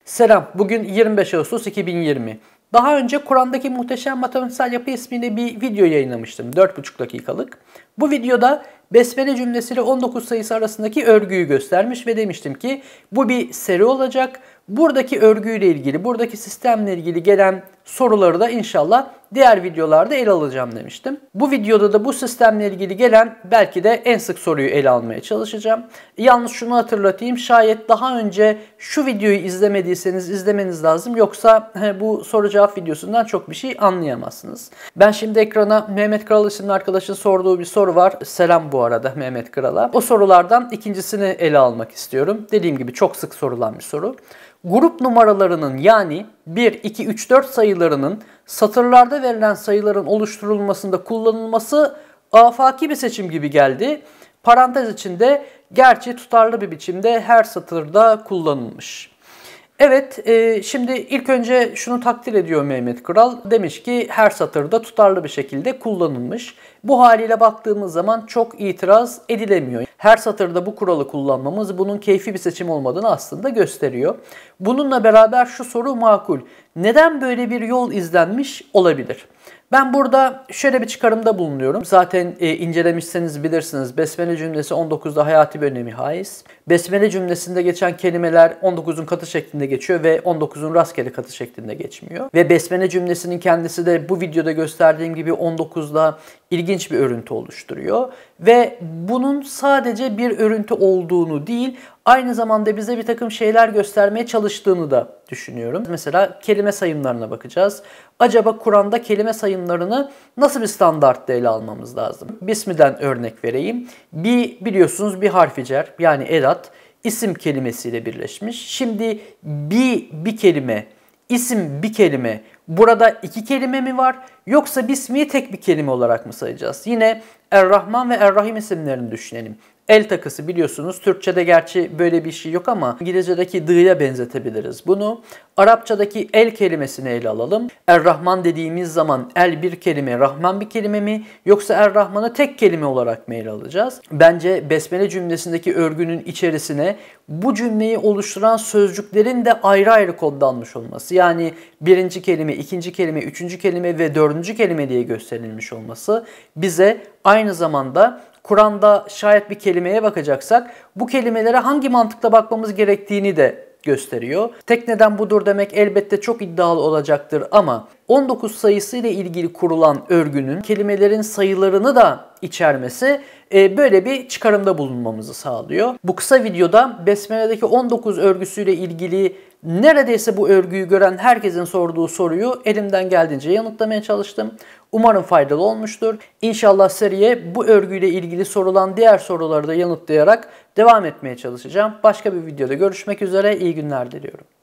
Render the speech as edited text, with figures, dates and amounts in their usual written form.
Selam, bugün 25 Ağustos 2020. Daha önce Kur'an'daki muhteşem matematiksel yapı isminde bir video yayınlamıştım, 4,5 dakikalık. Bu videoda Besmele cümlesiyle 19 sayısı arasındaki örgüyü göstermiş ve demiştim ki bu bir seri olacak. Buradaki örgüyle ilgili, buradaki sistemle ilgili gelen soruları da inşallah diğer videolarda ele alacağım demiştim. Bu videoda da bu sistemle ilgili gelen belki de en sık soruyu ele almaya çalışacağım. Yalnız şunu hatırlatayım, şayet daha önce şu videoyu izlemediyseniz izlemeniz lazım. Yoksa bu soru cevap videosundan çok bir şey anlayamazsınız. Ben şimdi ekrana Mehmet Kral isimli arkadaşın sorduğu bir soru var. Selam bu arada Mehmet Kral'a. O sorulardan ikincisini ele almak istiyorum. Dediğim gibi çok sık sorulan bir soru. Grup numaralarının yani 1, 2, 3, 4 sayılarının satırlarda verilen sayıların oluşturulmasında kullanılması afaki bir seçim gibi geldi. Parantez içinde gerçi tutarlı bir biçimde her satırda kullanılmış. Evet, şimdi ilk önce şunu takdir ediyor Mehmet Kral. Demiş ki her satırda tutarlı bir şekilde kullanılmış. Bu haliyle baktığımız zaman çok itiraz edilemiyor. Her satırda bu kuralı kullanmamız bunun keyfi bir seçim olmadığını aslında gösteriyor. Bununla beraber şu soru makul. Neden böyle bir yol izlenmiş olabilir? Ben burada şöyle bir çıkarımda bulunuyorum. Zaten incelemişseniz bilirsiniz. Besmele cümlesi 19'da hayati bir önemi haiz. Besmele cümlesinde geçen kelimeler 19'un katı şeklinde geçiyor ve 19'un rastgele katı şeklinde geçmiyor. Ve Besmele cümlesinin kendisi de bu videoda gösterdiğim gibi 19'da ilginç bir örüntü oluşturuyor. Ve bunun sadece bir örüntü olduğunu değil, aynı zamanda bize bir takım şeyler göstermeye çalıştığını da düşünüyorum. Mesela kelime sayımlarına bakacağız. Acaba Kur'an'da kelime sayımlarını nasıl bir standartta ele almamız lazım? Bismillah örnek vereyim. Biliyorsunuz bir harfi cer yani edat isim kelimesiyle birleşmiş. Şimdi bir kelime, isim bir kelime. Burada iki kelime mi var yoksa bismiyi tek bir kelime olarak mı sayacağız? Yine Er-Rahman ve Er-Rahim isimlerini düşünelim. El takısı biliyorsunuz. Türkçe'de gerçi böyle bir şey yok ama İngilizce'deki d'ya benzetebiliriz bunu. Arapçadaki el kelimesini ele alalım. Er-Rahman dediğimiz zaman el bir kelime, Rahman bir kelime mi? Yoksa Er-Rahman'ı tek kelime olarak mı ele alacağız? Bence Besmele cümlesindeki örgünün içerisine bu cümleyi oluşturan sözcüklerin de ayrı ayrı kodlanmış olması. Yani birinci kelime, ikinci kelime, üçüncü kelime ve dördüncü kelime diye gösterilmiş olması bize aynı zamanda Kur'an'da şayet bir kelimeye bakacaksak bu kelimelere hangi mantıkla bakmamız gerektiğini de gösteriyor. Tek neden budur demek elbette çok iddialı olacaktır ama 19 sayısı ile ilgili kurulan örgünün kelimelerin sayılarını da içermesi böyle bir çıkarımda bulunmamızı sağlıyor. Bu kısa videoda Besmele'deki 19 örgüsüyle ilgili neredeyse bu örgüyü gören herkesin sorduğu soruyu elimden geldiğince yanıtlamaya çalıştım. Umarım faydalı olmuştur. İnşallah seriye bu örgüyle ilgili sorulan diğer soruları da yanıtlayarak devam etmeye çalışacağım. Başka bir videoda görüşmek üzere. İyi günler diliyorum.